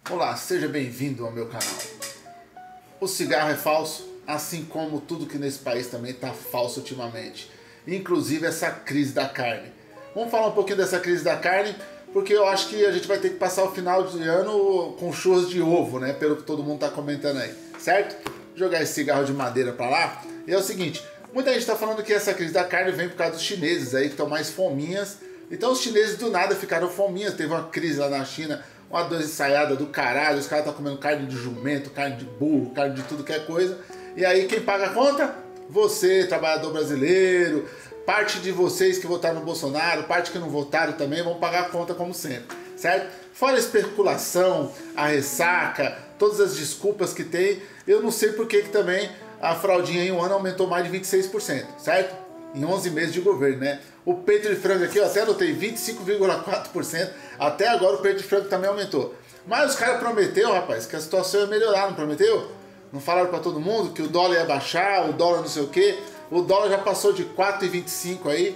Olá, seja bem-vindo ao meu canal. O cigarro é falso, assim como tudo que nesse país também está falso ultimamente. Inclusive essa crise da carne. Vamos falar um pouquinho dessa crise da carne, porque eu acho que a gente vai ter que passar o final de ano com churras de ovo, né? Pelo que todo mundo está comentando aí, certo? Jogar esse cigarro de madeira para lá. E é o seguinte, muita gente está falando que essa crise da carne vem por causa dos chineses aí, que estão mais fominhas. Então os chineses do nada ficaram fominhas, teve uma crise lá na China, uma dor ensaiada do caralho, os caras estão comendo carne de jumento, carne de burro, carne de tudo que é coisa. E aí quem paga a conta? Você, trabalhador brasileiro, parte de vocês que votaram no Bolsonaro, parte que não votaram também, vão pagar a conta como sempre, certo? Fora a especulação, a ressaca, todas as desculpas que tem, eu não sei por que também a fraldinha em um ano aumentou mais de 26%, certo? Em 11 meses de governo, né? O peito de frango aqui, eu até anotei 25,4%. Até agora o peito de frango também aumentou. Mas os caras prometeram, rapaz, que a situação ia melhorar, não prometeu? Não falaram pra todo mundo que o dólar ia baixar, o dólar não sei o quê. O dólar já passou de 4,25 aí,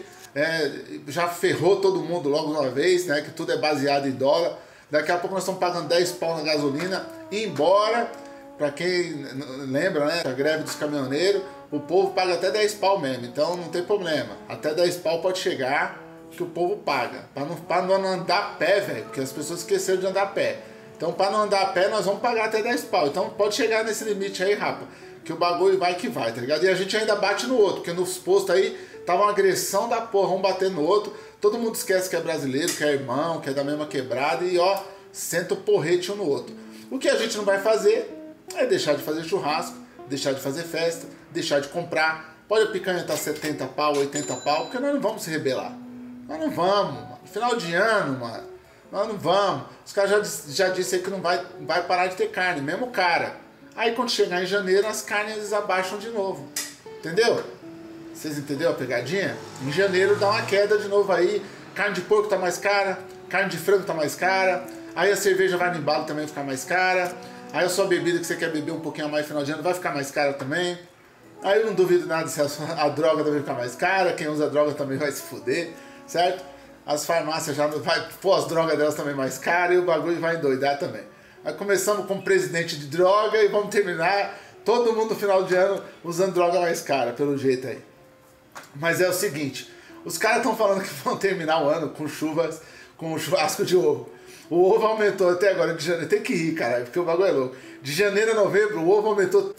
já ferrou todo mundo logo de uma vez, né? Que tudo é baseado em dólar. Daqui a pouco nós estamos pagando 10 pau na gasolina, embora, pra quem lembra, né? A greve dos caminhoneiros, o povo paga até 10 pau mesmo, então não tem problema. Até 10 pau pode chegar, que o povo paga. Pra não andar a pé, velho, porque as pessoas esqueceram de andar a pé. Então pra não andar a pé, nós vamos pagar até 10 pau. Então pode chegar nesse limite aí, rapa, que o bagulho vai que vai, tá ligado? E a gente ainda bate no outro, porque nos postos aí tava uma agressão da porra, um batendo no outro. Todo mundo esquece que é brasileiro, que é irmão, que é da mesma quebrada e ó, senta o porrete um no outro. O que a gente não vai fazer é deixar de fazer churrasco, deixar de fazer festa, deixar de comprar. Pode a picanha estar 70 pau, 80 pau, porque nós não vamos se rebelar. Nós não vamos, mano. Final de ano, mano. Nós não vamos. Os caras já disseram que não vai parar de ter carne, mesmo cara. Aí quando chegar em janeiro, as carnes abaixam de novo. Entendeu? Vocês entenderam a pegadinha? Em janeiro dá uma queda de novo aí. Carne de porco tá mais cara, carne de frango tá mais cara. Aí a cerveja vai no embalo também ficar mais cara. Aí a sua bebida que você quer beber um pouquinho a mais no final de ano vai ficar mais cara também. Aí eu não duvido nada se a droga também ficar mais cara. Quem usa droga também vai se fuder, certo? As farmácias já não vai pôr as drogas delas também mais caras e o bagulho vai endoidar também. Aí começamos com presidente de droga e vamos terminar todo mundo no final de ano usando droga mais cara, pelo jeito aí. Mas é o seguinte, os caras estão falando que vão terminar o ano com chuvas, com churrasco de ovo. O ovo aumentou até agora de janeiro, tem que rir, caralho, porque o bagulho é louco. De janeiro a novembro, o ovo aumentou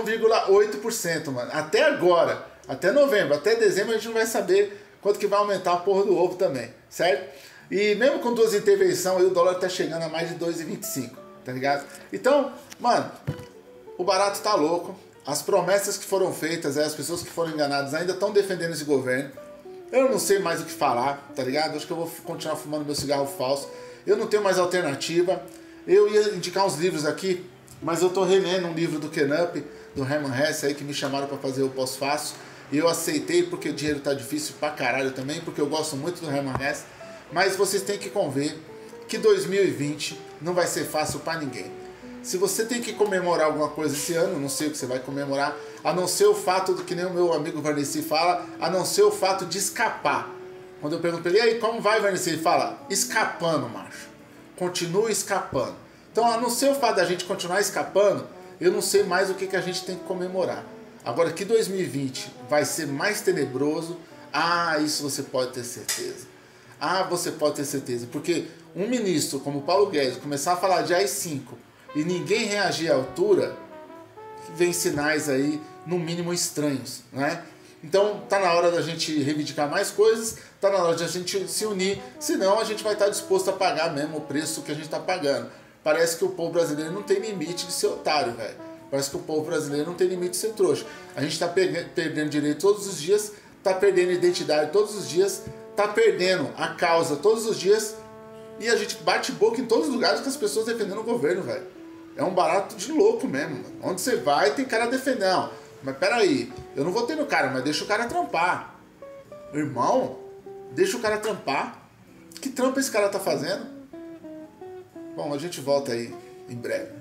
31,8%, mano. Até agora, até novembro, até dezembro a gente não vai saber quanto que vai aumentar a porra do ovo também, certo? E mesmo com duas intervenções, aí o dólar tá chegando a mais de 2,25, tá ligado? Então, mano, o barato tá louco. As promessas que foram feitas, as pessoas que foram enganadas ainda estão defendendo esse governo. Eu não sei mais o que falar, tá ligado? Acho que eu vou continuar fumando meu cigarro falso. Eu não tenho mais alternativa. Eu ia indicar uns livros aqui, mas eu tô relendo um livro do Ken Up, do Herman Hesse aí, que me chamaram para fazer o pós-fácil. E eu aceitei porque o dinheiro tá difícil pra caralho também, porque eu gosto muito do Herman Hesse. Mas vocês têm que conver que 2020 não vai ser fácil pra ninguém. Se você tem que comemorar alguma coisa esse ano, não sei o que você vai comemorar, a não ser o fato do que nem o meu amigo Varnesi fala, a não ser o fato de escapar. Quando eu pergunto pra ele, e aí, como vai, Varnesi? Ele fala, escapando, macho. Continua escapando. Então, a não ser o fato da gente continuar escapando, eu não sei mais o que a gente tem que comemorar. Agora, que 2020 vai ser mais tenebroso, isso você pode ter certeza. Você pode ter certeza. Porque um ministro como Paulo Guedes começar a falar de AI-5 e ninguém reagir à altura, vem sinais aí, no mínimo, estranhos, né? Então tá na hora da gente reivindicar mais coisas, tá na hora de a gente se unir, senão a gente vai estar disposto a pagar mesmo o preço que a gente tá pagando. Parece que o povo brasileiro não tem limite de ser otário, velho. Parece que o povo brasileiro não tem limite de ser trouxa. A gente tá perdendo direito todos os dias, tá perdendo identidade todos os dias, tá perdendo a causa todos os dias, e a gente bate boca em todos os lugares com as pessoas defendendo o governo, velho. É um barato de louco mesmo, mano. Onde você vai tem cara defendendo. Não, mas peraí, eu não votei no cara, mas deixa o cara trampar. Irmão, deixa o cara trampar. Que trampo esse cara tá fazendo? Bom, a gente volta aí em breve.